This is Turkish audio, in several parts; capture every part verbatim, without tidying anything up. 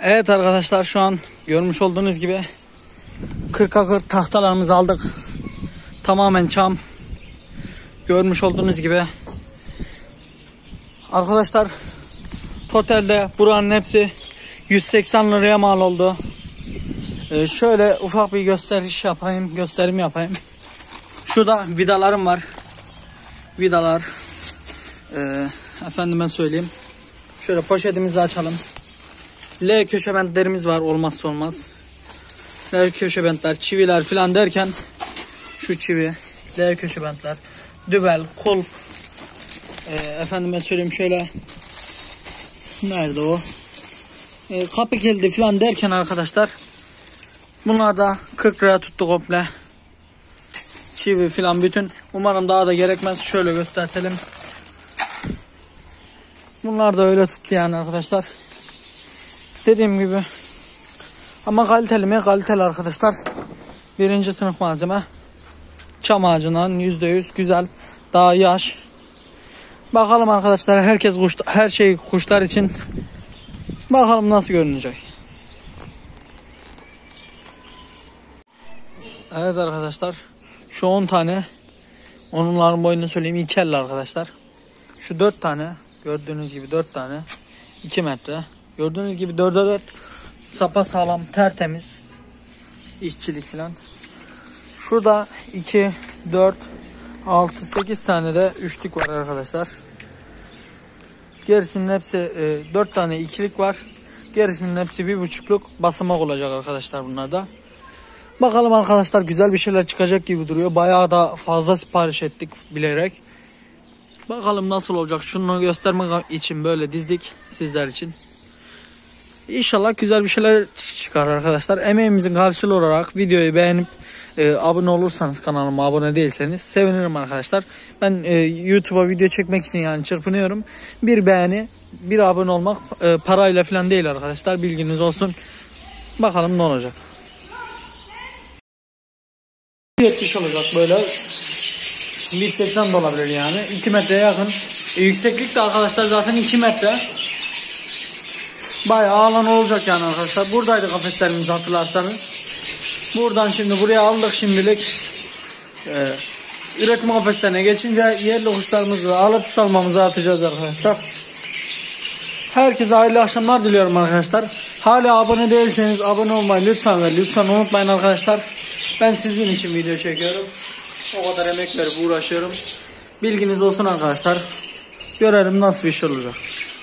Evet arkadaşlar, şu an görmüş olduğunuz gibi kırka kırk tahtalarımızı aldık. Tamamen çam. Görmüş olduğunuz gibi. Arkadaşlar totalde buranın hepsi yüz seksen liraya mal oldu. Ee, şöyle ufak bir gösteriş yapayım, gösterim yapayım. Şurada vidalarım var. Vidalar. Ee, efendime söyleyeyim. Şöyle poşetimizi açalım. L köşe bentlerimiz var, olmazsa olmaz. L köşe bentler, çiviler filan derken şu çivi, L köşe bentler, dübel, kulp. Ee, efendime söyleyeyim şöyle. Nerede o? Ee, kapı kilidi filan derken arkadaşlar, bunlar da kırk lira tuttu komple. Çivi filan bütün. Umarım daha da gerekmez. Şöyle göstertelim. Bunlar da öyle tuttu yani arkadaşlar. Dediğim gibi. Ama kaliteli mi? Kaliteli arkadaşlar. Birinci sınıf malzeme. Çam ağacından yüzde yüz güzel. Daha yaş. Bakalım arkadaşlar, herkes kuş, her şey kuşlar için. Bakalım nasıl görünecek. Evet arkadaşlar. Şu on tane. Onların boyunu söyleyeyim, iki elli arkadaşlar. Şu dört tane. Gördüğünüz gibi dört tane. iki metre. Gördüğünüz gibi dörde dört. Sapa sağlam, tertemiz. İşçilik falan. Şurada iki, dört, altı, sekiz tane de üçlük var arkadaşlar. Gerisinin hepsi e, dört tane ikilik var. Gerisinin hepsi bir buçukluk basamak olacak arkadaşlar bunlarda. Bakalım arkadaşlar, güzel bir şeyler çıkacak gibi duruyor. Bayağı da fazla sipariş ettik bilerek. Bakalım nasıl olacak. Şunu göstermek için böyle dizdik sizler için. İnşallah güzel bir şeyler çıkar arkadaşlar. Emeğimizin karşılığı olarak videoyu beğenip e, abone olursanız, kanalıma abone değilseniz sevinirim arkadaşlar. Ben e, YouTube'a video çekmek için yani çırpınıyorum. Bir beğeni, bir abone olmak e, parayla falan değil arkadaşlar. Bilginiz olsun. Bakalım ne olacak. yetmiş olacak böyle. bir seksen de olabilir yani. iki metreye yakın. E, yükseklik de arkadaşlar zaten iki metre. Bayağı alan olacak yani arkadaşlar. Buradaydı kafeslerimiz, hatırlarsanız. Buradan şimdi buraya aldık şimdilik. Ee, üretim kafeslerine geçince yerli kuşlarımızı alıp salmamızı atacağız arkadaşlar. Herkese hayırlı akşamlar diliyorum arkadaşlar. Hala abone değilseniz abone olmayı lütfen ve lütfen unutmayın arkadaşlar. Ben sizin için video çekiyorum. O kadar emek verip uğraşıyorum. Bilginiz olsun arkadaşlar. Görelim nasıl bir şey olacak.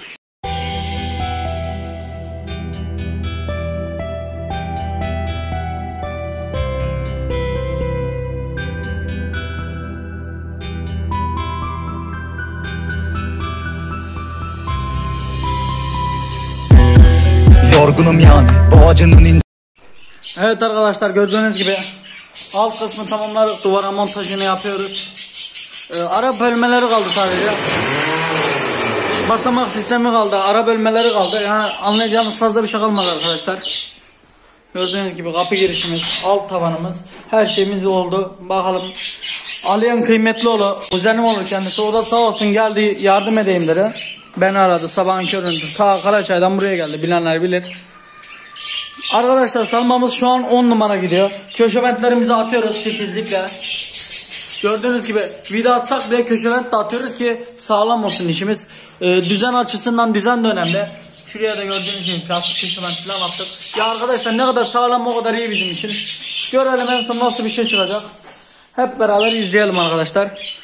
Yorgunum yani bu acının in... Evet arkadaşlar, gördüğünüz gibi alt kısmı tamamladık. Duvara montajını yapıyoruz. Ee, ara bölmeleri kaldı sadece. Basamak sistemi kaldı. Ara bölmeleri kaldı. Yani anlayacağımız fazla bir şey kalmadı arkadaşlar. Gördüğünüz gibi kapı girişimiz, alt tavanımız, her şeyimiz oldu. Bakalım. Aliyan Kıymetlioğlu, kuzenim olur kendisi. O da sağ olsun geldi, yardım edeyim dedi. Beni aradı sabahın köründe. Ta Karaçay'dan buraya geldi. Bilenler bilir. Arkadaşlar salmamız şu an on numara gidiyor. Köşe bentlerimizi atıyoruz titizlikle. Gördüğünüz gibi vida atsak bile köşe bent de atıyoruz ki sağlam olsun işimiz. Ee, düzen açısından düzen de önemli. Şuraya da gördüğünüz gibi plastik köşe bent falan attık. Ya arkadaşlar ne kadar sağlam o kadar iyi bizim için. Görelim en son nasıl bir şey çıkacak. Hep beraber izleyelim arkadaşlar.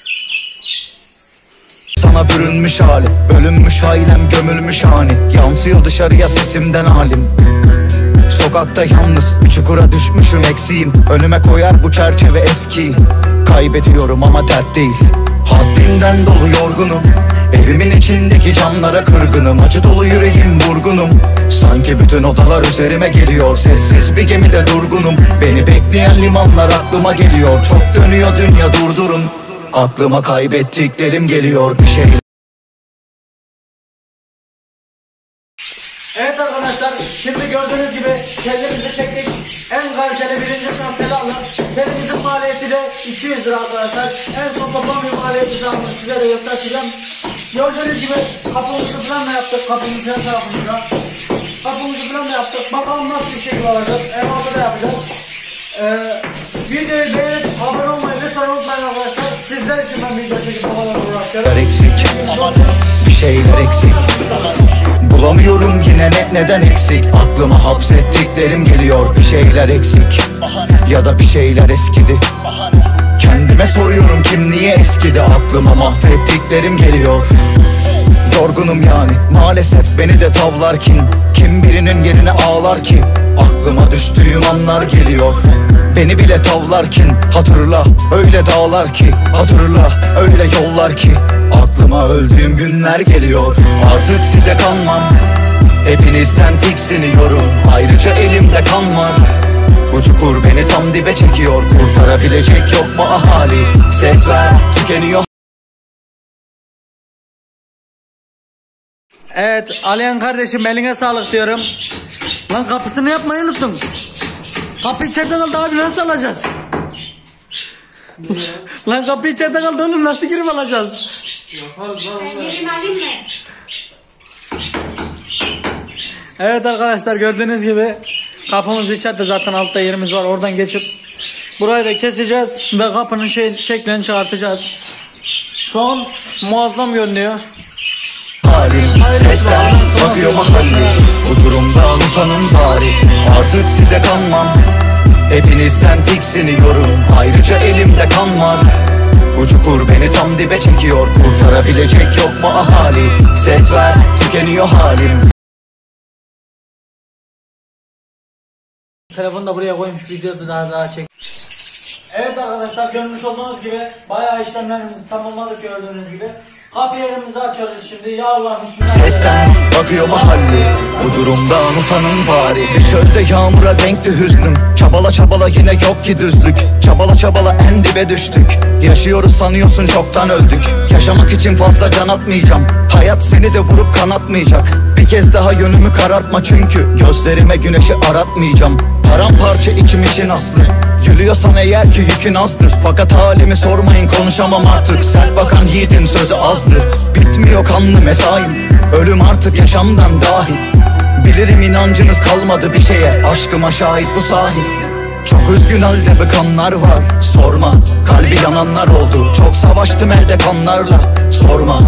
Sana bürünmüş halim, bölünmüş ailem, gömülmüş hani. Yansıyor dışarıya sesimden halim. Sokakta yalnız, bir çukura düşmüşüm eksiğim. Önüme koyar bu çerçeve eski. Kaybediyorum ama dert değil. Haddinden dolu yorgunum. Evimin içindeki camlara kırgınım. Acı dolu yüreğim vurgunum. Sanki bütün odalar üzerime geliyor. Sessiz bir gemide durgunum. Beni bekleyen limanlar aklıma geliyor. Çok dönüyor dünya, durdurun. Aklıma kaybettiklerim geliyor bir şey. Evet arkadaşlar, şimdi gördüğünüz gibi tellerimizi çektik. En kaliteli birinci sınıf tel aldık. Telimizin maliyeti de iki yüz lira arkadaşlar. En son toplam bir maliyeti zamını sizlere göstereceğim. Gördüğünüz gibi kapımızı falan da yaptık. Kapımızı her tarafımıza. Kapımızı falan da yaptık. Bakalım nasıl bir şekil alacak. En ortada da yapacağız. Ee, videoyu beğenip abone olmayı lütfen unutmayın arkadaşlar. Sizler için ben video çekip bu kadar uğraşıyorum. Eksik, bir şeyler eksik. Bulamıyorum yine ne, neden eksik. Aklıma hapsettiklerim geliyor. Bir şeyler eksik ya da bir şeyler eskidi. Kendime soruyorum kim niye eskidi. Aklıma mahvettiklerim geliyor. Yorgunum yani maalesef beni de tavlar kim. Kim birinin yerine ağlar ki. Aklıma düştüğüm anlar geliyor. Beni bile tavlarkin hatırla öyle dağlar ki. Hatırla öyle yollar ki. Aklıma öldüğüm günler geliyor. Artık size kanmam. Hepinizden tiksiniyorum. Ayrıca elimde kan var. Bu çukur beni tam dibe çekiyor. Kurtarabilecek yok mu ahali? Ses ver, tükeniyor. Evet Alihan kardeşim, eline sağlık diyorum. Lan kapısını yapmayı unuttun. Kapı içeride kaldı abi, nasıl alacağız? Lan kapı içeride kaldı oğlum, nasıl girip alacağız? Yaparız lan. Ben gireyim alayım mı? Evet arkadaşlar, gördüğünüz gibi kapımız içeride, zaten altta yerimiz var, oradan geçip burayı da keseceğiz ve kapının şey, şeklini çıkartacağız. Şu an muazzam görünüyor. Halim, sesten bakıyor mahalle. Bu durumdan utanın bari. Artık size kanmam. Hepinizden tiksiniyorum. Ayrıca elimde kan var. Bu çukur beni tam dibe çekiyor. Kurtarabilecek yok mu ahali? Ses ver, tükeniyor halim. Telefonu da buraya koymuş, videoda daha daha çek. Evet arkadaşlar, görmüş olduğunuz gibi bayağı işlemlerimizi tamamladık gördüğünüz gibi. Kapı yerimizi açıyoruz şimdi. Ya Allah, sesten bakıyor mahalle. Bu durumdan utanın bari. Bir çölde yağmura denkti hüznüm. Çabala çabala yine yok ki düzlük. Çabala çabala en dibe düştük. Yaşıyoruz sanıyorsun çoktan öldük. Yaşamak için fazla can atmayacağım. Hayat seni de vurup kanatmayacak. Bir kez daha yönümü karartma çünkü gözlerime güneşi aratmayacağım. Paramparça içim işin aslı. Gülüyorsan eğer ki yükün azdır. Fakat halimi sormayın, konuşamam artık. Sert bakan yiğidin sözü azdır. Bitmiyor kanlı mesaim. Ölüm artık yaşamdan dahil. Bilirim inancınız kalmadı bir şeye. Aşkıma şahit bu sahil. Çok üzgün halde bıkanlar var. Sorma, kalbi yananlar oldu. Çok savaştım elde kanlarla. Sorma.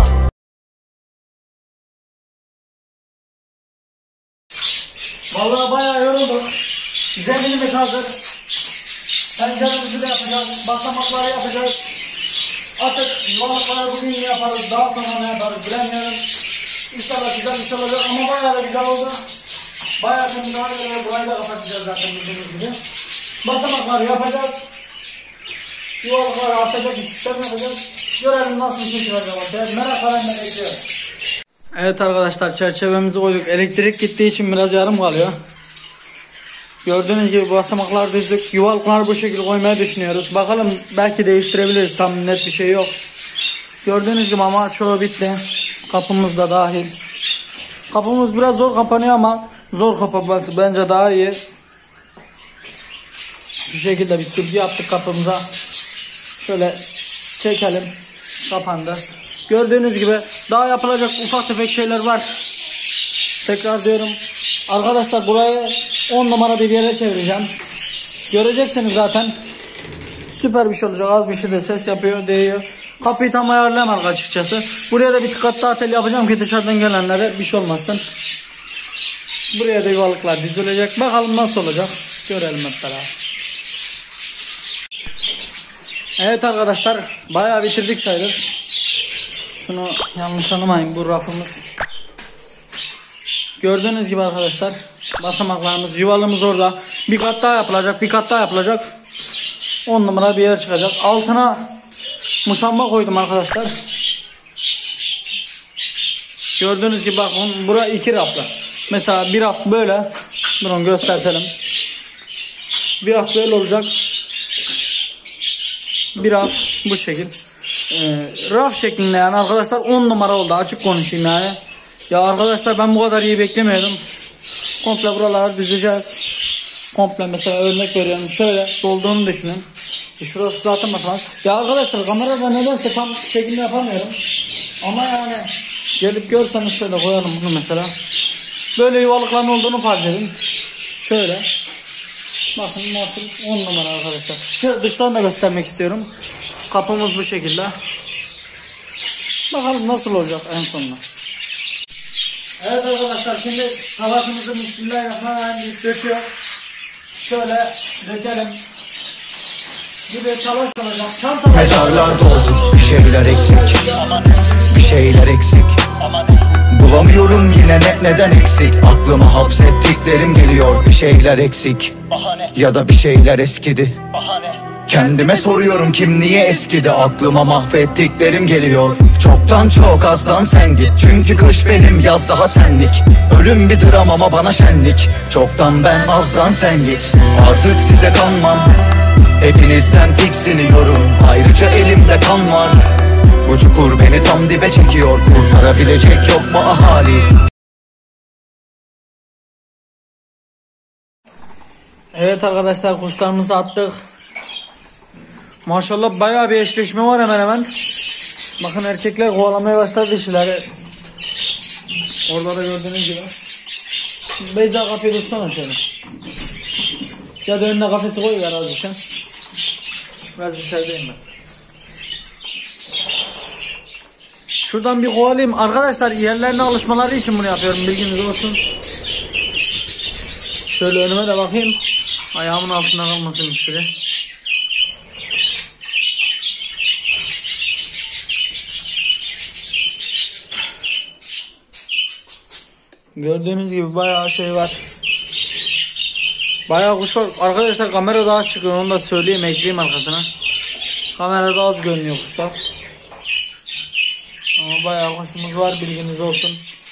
Vallahi bayağı yorulduk. Zeminimiz hazır. Penceremizi de yapacağız. Basamakları yapacağız. Artık yuvarlıkları bugün yaparız. Daha sonra ne yaparız bilemiyorum. İnşallah güzel bir şey olacak ama bayağı da güzel oldu. Bayağı temiz hale göre burayı da kapatacağız zaten bildiğiniz gibi. Basamakları yapacağız. Yuvarlıkları asacak bir sistem yapacağız. Görelim nasıl bir şey çıkacak ortaya. Merakla ben de bekliyorum. Evet arkadaşlar, çerçevemizi koyduk. Elektrik gittiği için biraz yarım kalıyor. Gördüğünüz gibi basamaklar düzdük. Yuvarlıkları bu şekilde koymaya düşünüyoruz. Bakalım, belki değiştirebiliriz. Tam net bir şey yok. Gördüğünüz gibi ama çoğu bitti. Kapımız da dahil. Kapımız biraz zor kapanıyor ama zor kapanması bence daha iyi. Şu şekilde bir sürgü yaptık kapımıza. Şöyle çekelim. Kapandı. Gördüğünüz gibi daha yapılacak ufak tefek şeyler var. Tekrar diyorum. Arkadaşlar, burayı on numara bir yere çevireceğim. Göreceksiniz zaten. Süper bir şey olacak. Az bir şey de ses yapıyor, değiyor. Kapıyı tam ayarlayamadık açıkçası. Buraya da bir tık daha tel yapacağım ki dışarıdan gelenlere bir şey olmasın. Buraya da yuvarlıklar dizilecek. Bakalım nasıl olacak. Görelim hep beraber. Evet arkadaşlar, bayağı bitirdik sayılır. Şunu yanlış anlamayın, bu rafımız. Gördüğünüz gibi arkadaşlar, basamaklarımız, yuvalımız orada. Bir kat daha yapılacak, bir kat daha yapılacak. on numara bir yer çıkacak. Altına muşamba koydum arkadaşlar. Gördüğünüz gibi bakın, bura iki raflı. Mesela bir raf böyle. Durun göstertelim. Bir raf böyle olacak. Bir raf bu şekil. Ee, raf şeklinde yani arkadaşlar, on numara oldu, açık konuşayım yani. Ya arkadaşlar ben bu kadar iyi beklemiyordum. Komple buraları düzeceğiz. Komple mesela örnek veriyorum. Şöyle dolduğunu düşünün. E şurası zaten mesela. Ya arkadaşlar kamerada nedense tam çekim yapamıyorum. Ama yani gelip görseniz şöyle koyalım bunu mesela. Böyle yuvalıkların olduğunu fark edin. Şöyle. Bakın nasıl on numara arkadaşlar. Şöyle dıştan da göstermek istiyorum. Kapımız bu şekilde. Bakalım nasıl olacak en sonunda. Evet arkadaşlar şimdi talaşımızı bismillahirrahmanirrahim döküyor. Şöyle dökelim. Bir de talaş olacak. Çantalar. Mezarlar doldu, bir şeyler eksik. Bir şeyler eksik. Bulamıyorum yine ne, neden eksik. Aklıma hapsettiklerim geliyor. Bir şeyler eksik. Ya da bir şeyler eskidi. Kendime soruyorum kim niye eskidi. Aklıma mahvettiklerim geliyor. Çoktan çok azdan sen git. Çünkü kış benim yaz daha senlik. Ölüm bir dram ama bana şenlik. Çoktan ben azdan sen git. Artık size kanmam. Hepinizden tiksiniyorum. Ayrıca elimde kan var. Bu çukur beni tam dibe çekiyor. Kurtarabilecek yok mu ahali? Evet arkadaşlar kuşlarımızı attık. Maşallah bayağı bir eşleşme var hemen hemen. Bakın erkekler kovalamaya başladı dişileri. Orada da gördüğünüz gibi. Beyza kapıyı tutsana şöyle. Ya da önüne kafesi koyuver azıcık. Biraz dışarıdayım ben. Şuradan bir kovalayayım. Arkadaşlar yerlerine alışmaları için bunu yapıyorum. Bilginiz olsun. Şöyle önüme de bakayım. Ayağımın altında kalmasın hiçbiri. Gördüğünüz gibi bayağı şey var. Bayağı kuş var. Arkadaşlar kamerada az çıkıyor. Onu da söyleyeyim, ekleyeyim arkasına. Kamerada az görünüyor kuşlar. Ama bayağı kuşumuz var, bilginiz olsun.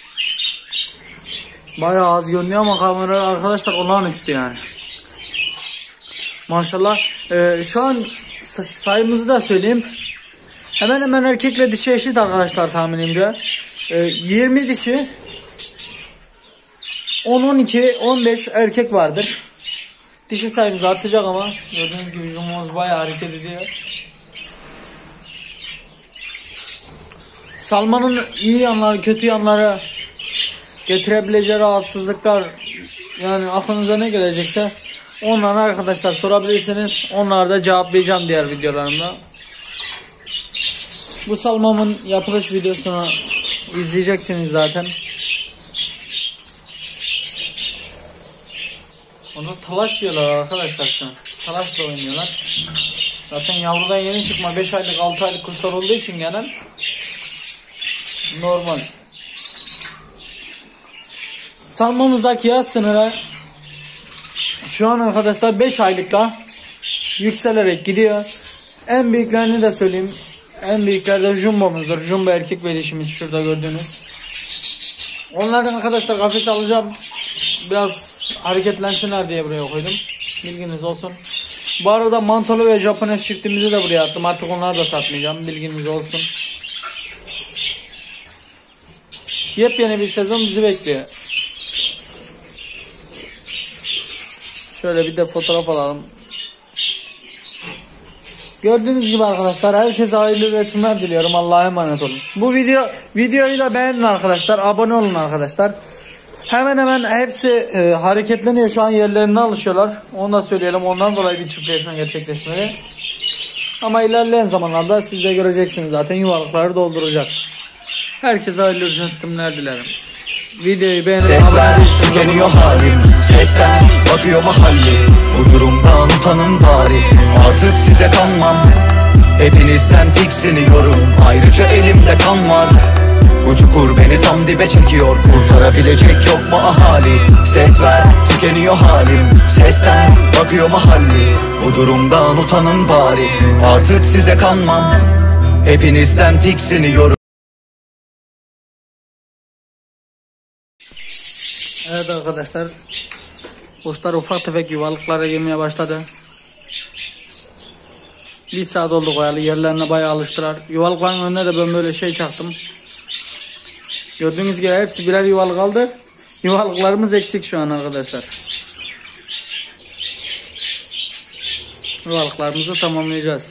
Bayağı az görünüyor ama kamera arkadaşlar olağanüstü yani. Maşallah. Ee, şu an sayımızı da söyleyeyim. Hemen hemen erkekle dişi eşit arkadaşlar tahminimce. Ee, yirmi dişi, on on iki on beş erkek vardır. Dişi sayımız artacak ama gördüğünüz gibi yumumuz bayağı hareket ediyor. Salmanın iyi yanları, kötü yanları, getirebileceği rahatsızlıklar, yani aklınıza ne gelecekse onları arkadaşlar sorabilirsiniz. Onları da cevaplayacağım diğer videolarımda. Bu salmamın yapılış videosunu izleyeceksiniz zaten. Onu talaş diyorlar arkadaşlar şu an. Talaşla oynuyorlar. Zaten yavrudan yeni çıkma beş aylık altı aylık kuşlar olduğu için gelen normal. Salmamızdaki yaz sınırı şu an arkadaşlar beş aylıkla yükselerek gidiyor. En büyüklerini de söyleyeyim. En büyükler de jumbomuzdur. Jumbo erkek ve dişimiz şurada gördüğünüz. Onlardan arkadaşlar kafes alacağım. Biraz hareketlensinler diye buraya koydum. Bilginiz olsun. Bu arada mantolu ve Japones çiftimizi de buraya attım. Artık onları da satmayacağım. Bilginiz olsun. Yepyeni bir sezon bizi bekliyor. Şöyle bir de fotoğraf alalım. Gördüğünüz gibi arkadaşlar herkese hayırlı üretimler diliyorum. Allah'a emanet olun. Bu video videoyu da beğenin arkadaşlar. Abone olun arkadaşlar. Hemen hemen hepsi e, hareketleniyor. Şu an yerlerine alışıyorlar. Onu da söyleyelim. Ondan dolayı bir çiftleşme gerçekleşmeli. Ama ilerleyen zamanlarda siz de göreceksiniz zaten. Yuvarlıkları dolduracak. Herkese hayırlı üretimler dilerim. Videoyu beğenin. Sesler tükeniyor halim. Sesten bakıyor mahalli. Bu durumdan utanın bari. Artık size kanmam. Hepinizden tiksiniyorum. Ayrıca elimde kan var. Bu çukur beni tam dibe çekiyor. Kurtarabilecek yok mu ahali? Ses ver tükeniyor halim. Sesten bakıyor mahalli. Bu durumdan utanın bari. Artık size kanmam. Hepinizden tiksiniyorum. Evet arkadaşlar, kuşlar ufak tefek yuvalıklara girmeye başladı. Bir saat oldu koyalı, yerlerine bayağı alıştılar. Yuvalıkların önüne de ben böyle şey çaktım. Gördüğünüz gibi hepsi birer yuvalık aldı. Yuvalıklarımız eksik şu an arkadaşlar. Yuvalıklarımızı tamamlayacağız.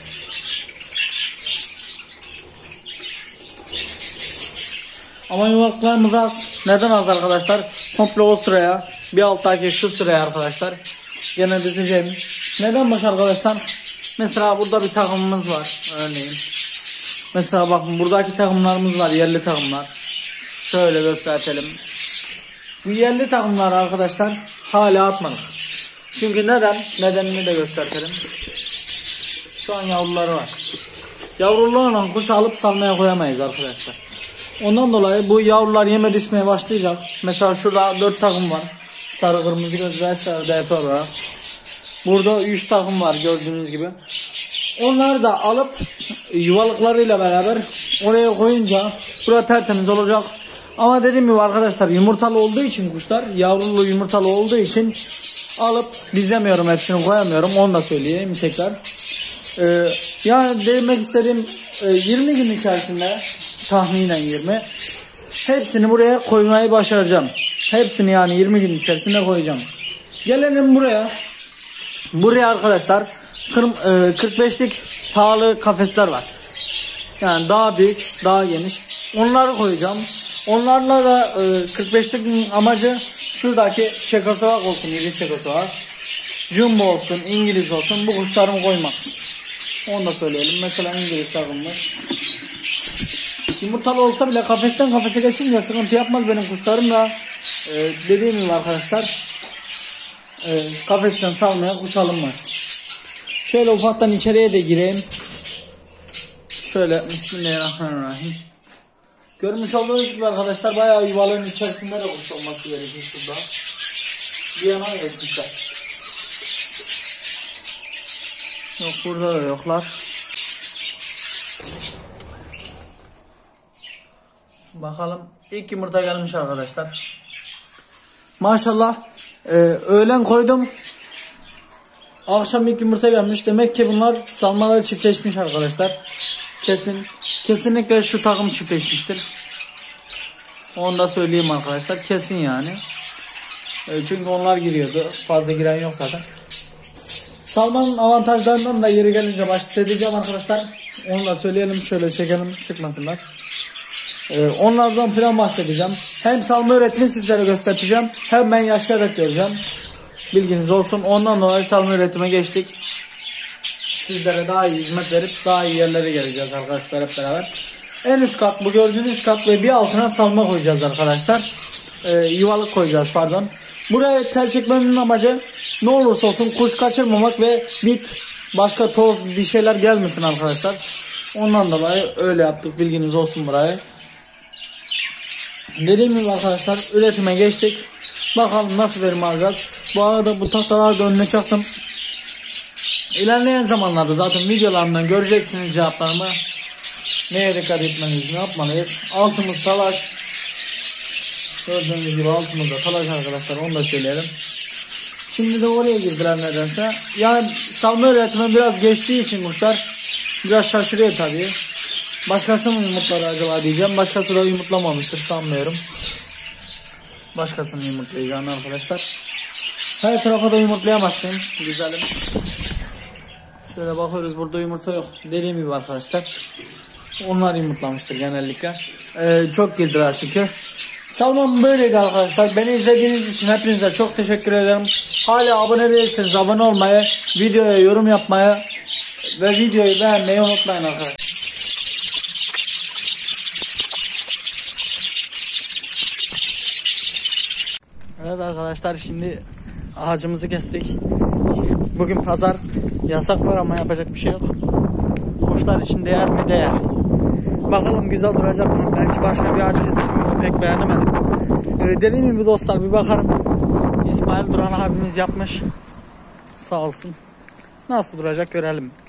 Ama yuvalıklarımız az. Neden az arkadaşlar? Komple o sıraya, bir alttaki şu sıraya arkadaşlar gene dizeceğim. Nedenmiş arkadaşlar? Mesela burada bir takımımız var örneğin. Mesela bakın buradaki takımlarımız var, yerli takımlar. Şöyle gösterelim. Bu yerli takımlar arkadaşlar hala atmadık. Çünkü neden? Nedenini de gösterelim. Şu an yavruları var. Yavrularla kuş alıp salmaya koyamayız arkadaşlar. Ondan dolayı bu yavrular yeme düşmeye başlayacak. Mesela şurada dört takım var. Sarı, kırmızı, göz ve sarı D P olarak. Burada üç takım var gördüğünüz gibi. Onları da alıp yuvalıklarıyla beraber oraya koyunca burası tertemiz olacak. Ama dediğim gibi arkadaşlar yumurtalı olduğu için kuşlar, yavrulu yumurtalı olduğu için alıp dizemiyorum, hepsini koyamıyorum. Onu da söyleyeyim tekrar. Ee, yani demek istediğim e, yirmi gün içerisinde, tahminen yirmi, hepsini buraya koymayı başaracağım. Hepsini yani yirmi gün içerisinde koyacağım. Gelelim buraya. Buraya arkadaşlar kırk beşlik pahalı kafesler var. Yani daha büyük, daha geniş. Onları koyacağım. Onlarla da kırk beşlik amacı şuradaki Çekoslovak olsun, İngiliz Çekoslovak, Jumbo olsun, İngiliz olsun, bu kuşlarımı koymak. Onu da söyleyelim. Mesela İngiliz takımlar. Yumurtalı olsa bile kafesten kafese geçince sıkıntı yapmaz benim kuşlarım da. Ee, dediğim gibi arkadaşlar e, kafesten salmaya kuş alınmaz. Şöyle ufaktan içeriye de gireyim. Şöyle bismillahirrahmanirrahim. Görmüş olduğunuz gibi arkadaşlar bayağı yuvaların içerisinde de kuş olması gerekiyor şurada. Bir yana geçmişler. Yok, burada da yoklar. Bakalım, ilk yumurta gelmiş arkadaşlar. Maşallah e, öğlen koydum. Akşam ilk yumurta gelmiş. Demek ki bunlar salmaları çiftleşmiş arkadaşlar. Kesin kesinlikle şu takım çiftleşmiştir. Onu da söyleyeyim arkadaşlar. Kesin yani. E, çünkü onlar giriyordu. Fazla giren yok zaten. Salmanın avantajlarından da yeri gelince bahsedeceğim arkadaşlar. Onu da söyleyelim, şöyle çekelim, çıkmasınlar. Ee, onlardan falan bahsedeceğim. Hem salma üretimini sizlere göstereceğim, hem ben yaşayarak göreceğim. Bilginiz olsun. Ondan dolayı salma üretime geçtik. Sizlere daha iyi hizmet verip daha iyi yerlere geleceğiz arkadaşlar hep beraber. En üst kat bu gördüğünüz kat ve bir altına salma koyacağız arkadaşlar. Ee, yuvalık koyacağız pardon. Buraya tel çekmenin amacı ne olursa olsun kuş kaçırmamak ve bit, başka toz bir şeyler gelmesin arkadaşlar. Ondan dolayı öyle yaptık, bilginiz olsun buraya. Dediğim gibi arkadaşlar üretime geçtik. Bakalım nasıl verim alacağız. Bu arada bu tahtaları da önüne çaktım. İlerleyen zamanlarda zaten videolarımdan göreceksiniz cevaplarımı. Neye dikkat etmeniz, ne yapmalıyız. Altımız talaş. Gördüğünüz gibi altımızda talaş arkadaşlar, onu da söyleyelim. Şimdi de oraya girdiler nedense. Yani salma üretimi biraz geçtiği için kuşlar biraz şaşırıyor tabii. Başkası mı yumurtladı acaba diyeceğim. Başkası da yumurtlamamıştır sanmıyorum. Başkasının yumurtlayacağını arkadaşlar. Her tarafa da yumurtlayamazsın. Güzelim. Şöyle bakıyoruz, burada yumurta yok. Dediğim gibi arkadaşlar. Onlar yumurtlamıştır genellikle. Ee, çok girdiler çünkü. Salmam böyleydi arkadaşlar. Beni izlediğiniz için hepinize çok teşekkür ederim. Hala abone değilseniz abone olmayı, videoya yorum yapmayı ve videoyu beğenmeyi unutmayın arkadaşlar. Evet arkadaşlar, şimdi ağacımızı kestik. Bugün pazar, yasak var ama yapacak bir şey yok. Kuşlar için değer mi? Değer. Bakalım güzel duracak mı? Belki başka bir ağaç keselim, pek beğenemedim. Ee, dediğim gibi dostlar, bir bakarım. İsmail Duran abimiz yapmış. Sağ olsun. Nasıl duracak görelim.